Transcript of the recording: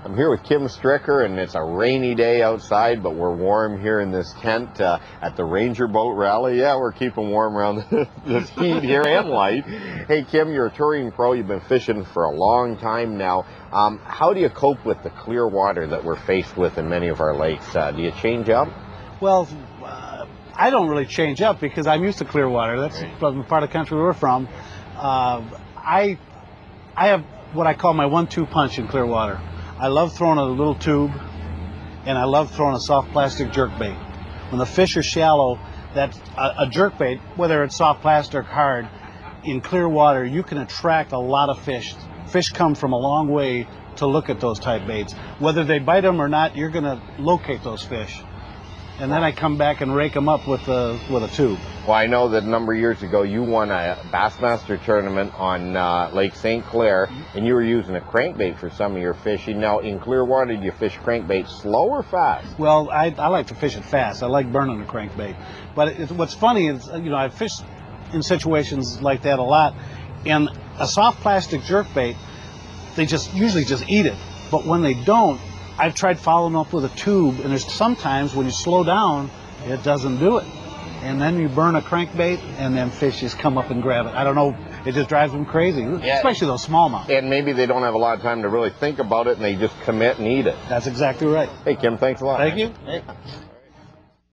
I'm here with Kim Stricker, and it's a rainy day outside, but we're warm here in this tent at the Ranger Boat Rally. Yeah, we're keeping warm around this heat here and light. Hey, Kim, you're a touring pro. You've been fishing for a long time now. How do you cope with the clear water that we're faced with in many of our lakes? Do you change up? Well, I don't really change up because I'm used to clear water. That's the part of the country we're from. I have what I call my 1-2 punch in clear water. I love throwing a little tube, and I love throwing a soft plastic jerkbait. When the fish are shallow, that a jerkbait, whether it's soft plastic or hard, in clear water, you can attract a lot of fish. Fish come from a long way to look at those type baits. Whether they bite them or not, you're going to locate those fish. And then I come back and rake them up with a tube. Well, I know that a number of years ago you won a Bassmaster tournament on Lake St. Clair, and you were using a crankbait for some of your fishing. Now, in clear water, do you fish crankbait slow or fast? Well, I like to fish it fast. I like burning the crankbait. But what's funny is, I've fished in situations like that a lot, and a soft plastic jerkbait, they usually just eat it. But when they don't, I've tried following up with a tube, and there's sometimes when you slow down, it doesn't do it. And then you burn a crankbait, and then fish just come up and grab it. I don't know, it just drives them crazy, especially those smallmouth. And maybe they don't have a lot of time to really think about it, and they just commit and eat it. That's exactly right. Hey, Kim, thanks a lot. Thank you. Hey.